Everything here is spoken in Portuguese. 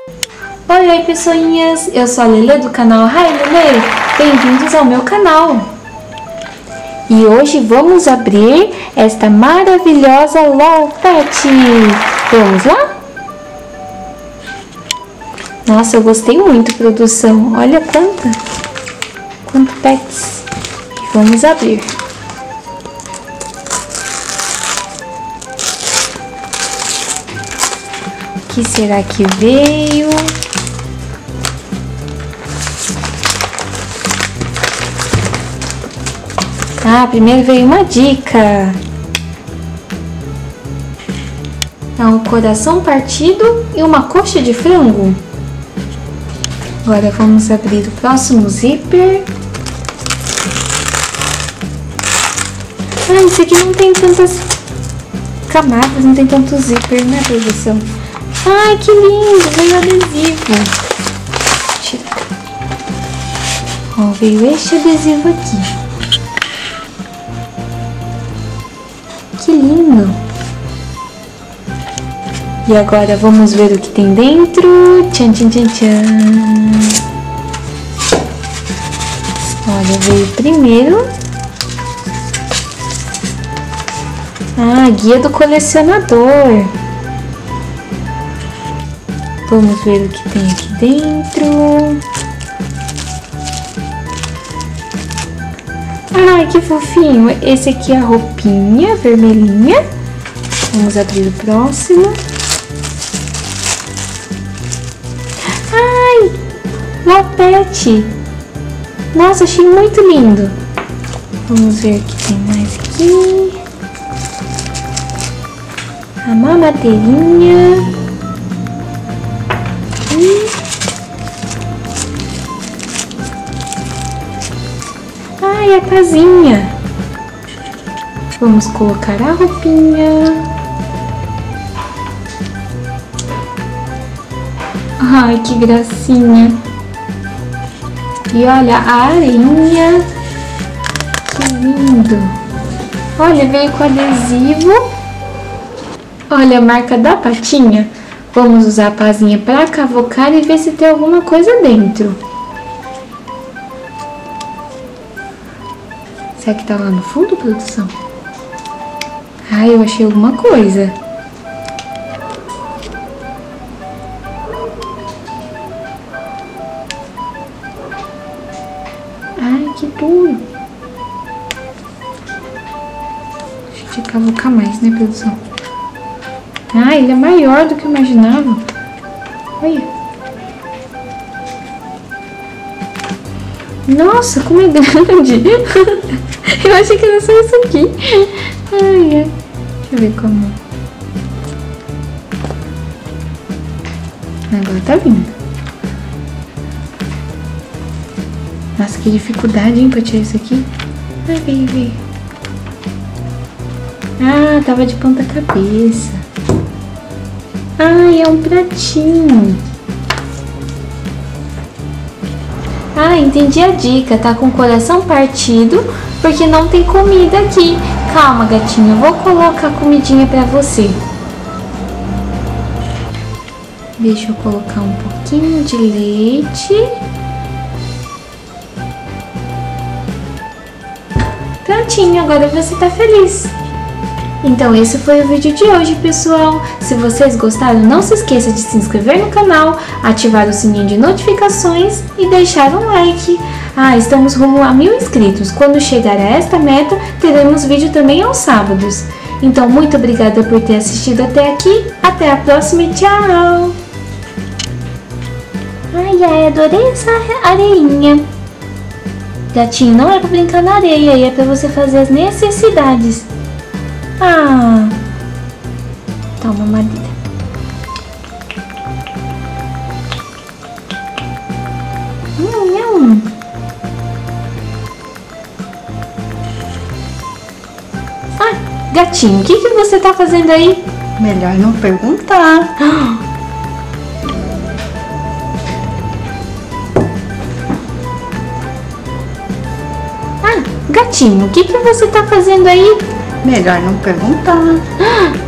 Oi, pessoinhas! Eu sou a Lelê do canal Hi Lelê! Bem-vindos ao meu canal! E hoje vamos abrir esta maravilhosa LOL Pet! Vamos lá? Nossa, eu gostei muito, produção! Olha quanto pets! E vamos abrir! O que será que veio? Primeiro veio uma dica. É um coração partido e uma coxa de frango. Agora vamos abrir o próximo zíper. Esse aqui não tem tantas camadas, não tem tanto zíper, né, produção? Ai, que lindo! Veio adesivo. Tira. Ó, veio este adesivo aqui. Que lindo! E agora vamos ver o que tem dentro. Tchan, tchan, tchan, tchan. Olha, veio primeiro a guia do colecionador. Vamos ver o que tem aqui dentro. Ai, que fofinho! Esse aqui é a roupinha vermelhinha. Vamos abrir o próximo. Ai, LOL Pet! Nossa, achei muito lindo. Vamos ver o que tem mais aqui. A mamadeirinha. Ai, a casinha. Vamos colocar a roupinha. Ai, que gracinha. E olha a areinha. Que lindo. Olha, veio com adesivo. Olha a marca da patinha. Vamos usar a pazinha para cavocar e ver se tem alguma coisa dentro. Será que tá lá no fundo, produção? Ai, eu achei alguma coisa. Ai, que duro. Deixa eu cavocar mais, né, produção? Ah, ele é maior do que eu imaginava. Olha. Nossa, como é grande. Eu achei que era só isso aqui. Ai, ai. Deixa eu ver como. Agora tá vindo. Nossa, que dificuldade, hein, pra tirar isso aqui. Ai, veio. Ah, tava de ponta cabeça. Ai, é um pratinho. Ah, entendi a dica. Tá com o coração partido porque não tem comida aqui. Calma, gatinho. Eu vou colocar comidinha pra você. Deixa eu colocar um pouquinho de leite. Prontinho, agora você tá feliz. Então esse foi o vídeo de hoje, pessoal. Se vocês gostaram, não se esqueça de se inscrever no canal, ativar o sininho de notificações e deixar um like. Estamos rumo a 1000 inscritos. Quando chegar a esta meta, teremos vídeo também aos sábados. Então muito obrigada por ter assistido até aqui. Até a próxima e tchau! Ai, adorei essa areinha. Gatinho, não é pra brincar na areia, é pra você fazer as necessidades. Toma, madeira. Gatinho, o que você tá fazendo aí? Melhor não perguntar. Gatinho, o que você tá fazendo aí? Melhor não perguntar.